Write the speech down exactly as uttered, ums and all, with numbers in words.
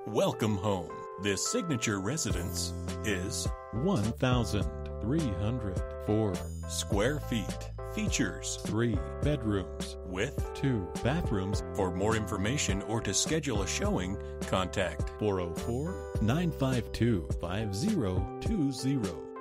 Welcome home. This signature residence is one thousand three hundred four square feet. Features three bedrooms with two bathrooms. For more information or to schedule a showing, contact four oh four, nine five two, five zero two zero.